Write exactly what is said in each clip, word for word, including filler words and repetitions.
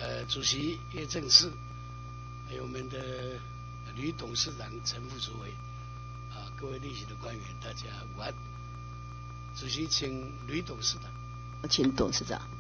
呃，主席叶正式，还有我们的吕董事长陈副主委，啊，各位例行的官员，大家午安。主席，请吕董事长。 请董事长。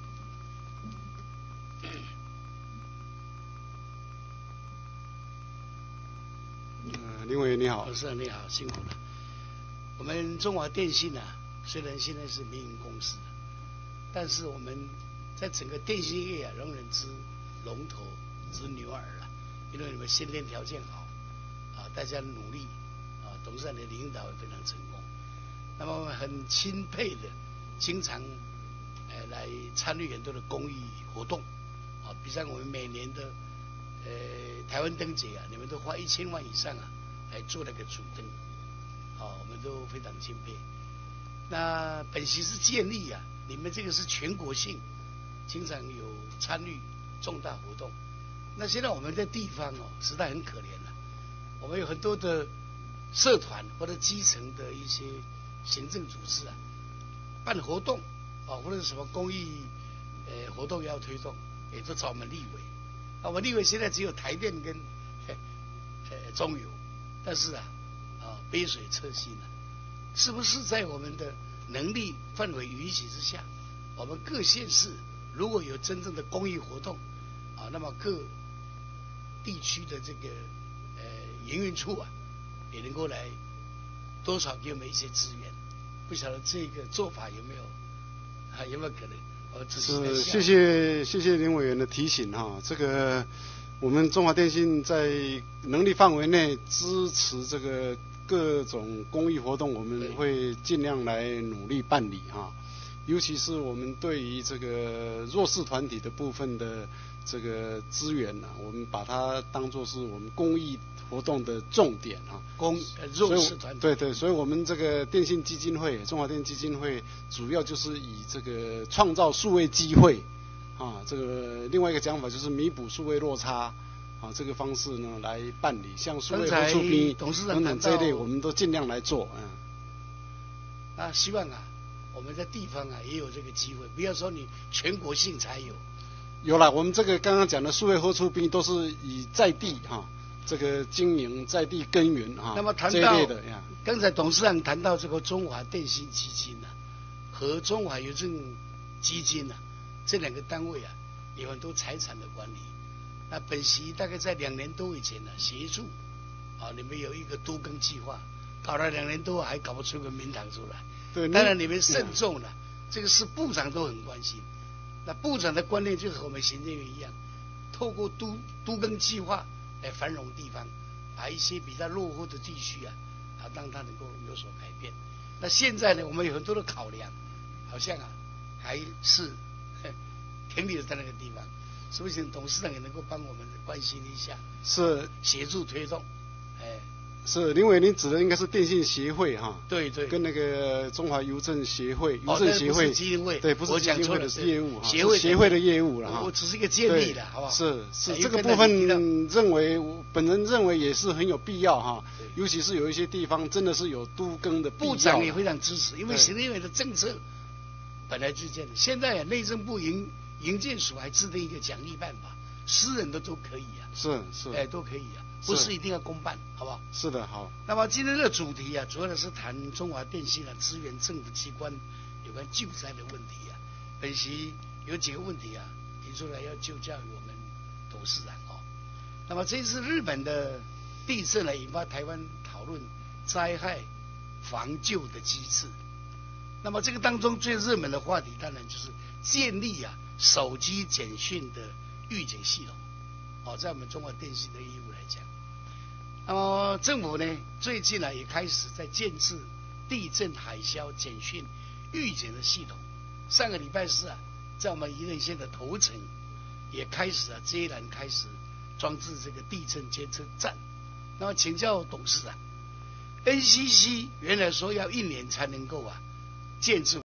呃，林委员你好。 董事长你好，辛苦了。我们中华电信啊，虽然现在是民营公司，但是我们在整个电信业啊，仍然之龙头之牛耳了，因为你们先天条件好，啊，大家努力，啊，董事长的领导也非常成功。那么我们很钦佩的，经常，呃，来参与很多的公益活动，啊，比如我们每年的，呃，台湾灯节啊，你们都花一千万以上啊，来做那个主灯，啊，我们都非常钦佩。那本席是建议啊，你们这个是全国性，经常有参与重大活动。那现在我们在地方哦，实在很可怜了，我们有很多的社团或者基层的一些行政组织啊，办活动啊，或者是什么公益呃活动要推动，也都找我们立委。啊，我们立委现在只有台电跟呃中油，但是啊啊杯水车薪啊，是不是在我们的能力范围允许之下，我们各县市如果有真正的公益活动啊，那么各地区的这个呃营运处啊，也能够来多少给我们一些资源。不晓得这个做法有没有啊？有没有可能？我只是谢谢谢谢林委员的提醒哈。这个我们中华电信在能力范围内支持这个各种公益活动，我们会尽量来努力办理哈。尤其是我们对于这个弱势团体的部分的这个资源呢、啊，我们把它当作是我们公益活动的重点啊。 公弱势团体。 对对，所以我们这个电信基金会，中华电基金会主要就是以这个创造数位机会啊，这个另外一个讲法就是弥补数位落差啊，这个方式呢来办理，像数位合出兵等等这一类，我们都尽量来做。嗯。 啊，希望啊。我们在地方啊也有这个机会，不要说你全国性才有。 有了，我们这个刚刚讲的数位合出兵都是以在地哈、啊、这个经营在地耕耘哈、啊。 那么谈到刚才董事长谈到这个中华电信基金啊和中华邮政基金啊这两个单位啊有很多财产的管理。那本席大概在两年多以前呢、啊、协助啊你们有一个都更计划，搞了两年多还搞不出个名堂出来。 对， 当然你们慎重了，这个是部长都很关心。那部长的观念就和我们行政院一样，透过都都更计划来繁荣地方，把一些比较落后的地区啊，啊让它能够有所改变。那现在呢，我们有很多的考量，好像啊还是停留在那个地方，是不是董事长也能够帮我们关心一下？ 是协助推动，哎。 是林委，您指的应该是电信协会哈？ 对对， 跟那个中华邮政协会、邮政协会， 哦、基金会， 对，不是基金会的业务哈，协会协会的业务了哈。 我只是一个建立的，好不好？ 是是，这个部分认为，本人认为也是很有必要哈，尤其是有一些地方真的是有都更的必要。 部长也非常支持，因为行政院的政策本来就是这样的。现在啊，内政部营营建署还制定一个奖励办法，私人的都可以啊。 是是， 哎，都可以啊。不是一定要公办，好不好？ 是的，好。 那么今天这个主题啊，主要的是谈中华电信啊支援政府机关有关救灾的问题啊。本席有几个问题啊提出来要就教于我们董事长哦。那么这次日本的地震呢，引发台湾讨论灾害防救的机制。那么这个当中最热门的话题，当然就是建立啊手机简讯的预警系统。哦，在我们中华电信的业务来讲，那么政府呢最近呢也开始在建制地震海啸简讯预警的系统。上个礼拜四啊，在我们宜兰县的头城也开始啊接连开始装置这个地震监测站。那么请教董事长 ，N C C 原来说要一年才能够啊建制。